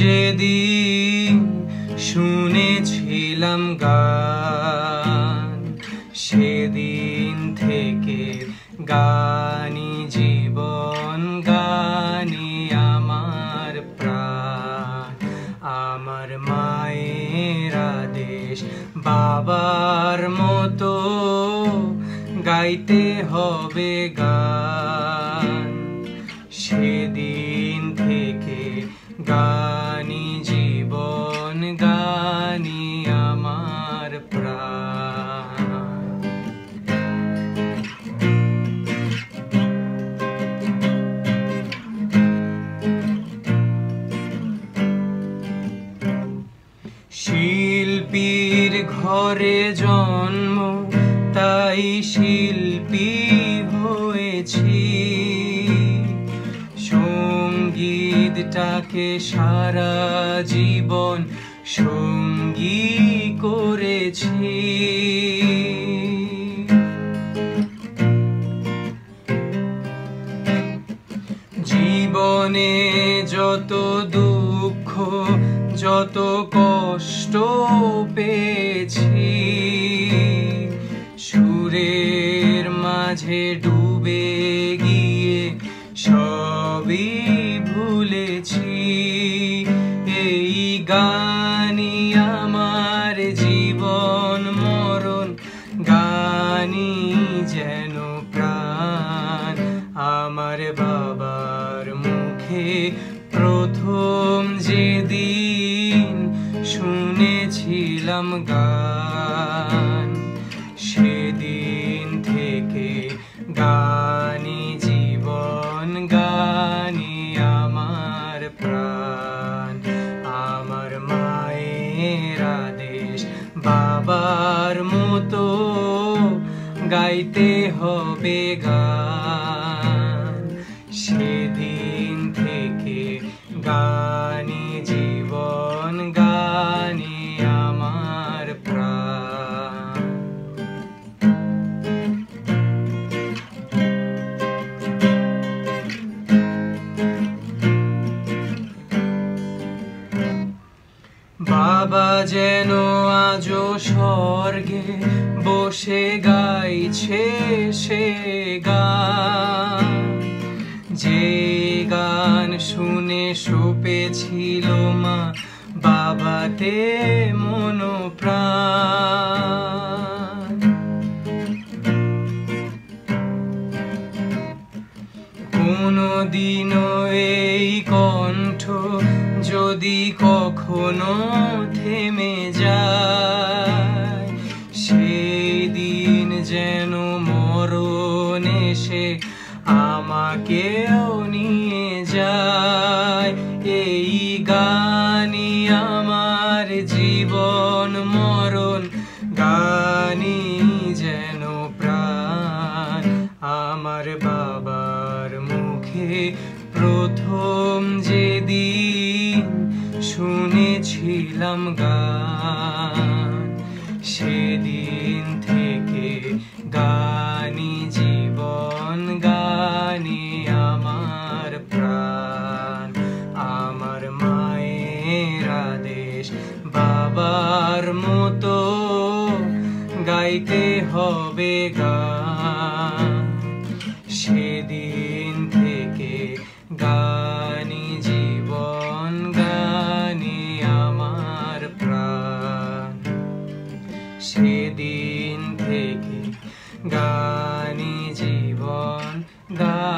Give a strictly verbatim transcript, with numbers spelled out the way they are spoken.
যেদিন শুনেছিলাম গান, সেদিন থেকে গানই জীবন, গানই আমার প্রাণ। আমার মায়ের আদেশ বাবার মতো গাইতে হবে গান, সেদিন থেকে গানই জীবন, গানই আমার প্রাণ। শিল্পীর ঘরে জন্ম, তাই শিল্পী হয়েছি। সঙ্গীতটাকে সারা জীবন সঙ্গী করেছি। জীবনে যত দুঃখ, যত কষ্ট পেয়েছি, সুরের মাঝে ডুবে গিয়ে সবই ভুলেছি। এই গানই আমার জীবন মরণ, গানই যেন প্রাণ। আমার বাবার মুখে প্রথম যেদিন শুনেছিলাম গান, সেদিন থেকে গানই জীবন, গানই আমার প্রাণ। আমার মায়ের আদেশ বাবার মতো গাইতে হবে গান, সেদিন থেকে গানই জীবন, গানই আমার প্রাণ। বাবা যেন আজও স্বর্গে বসে গাইছে সে গান, যে গান শুনে সপেছিল মা বাবাতে মন প্রাণ। কোনদিনও এই কণ্ঠ যদি কখনো থেমে যায়, সেদিন যেন মরণ এসে আমাকেও নিয়ে যায়। এই গানই আমার জীবন মরণ, গানই যেন প্রাণ। আমার বাবার মুখে প্রথম যেদিন শুনেছিলাম গান, সেদিন থেকে গানই জীবন, গানই আমার প্রাণ। আমার মায়ের আদেশ বাবার মতো গাইতে হবে গান, সেদিন থেকে গানই জীবন, গানই আমার প্রাণ। সেদিন থেকে গানই জীবন, গান।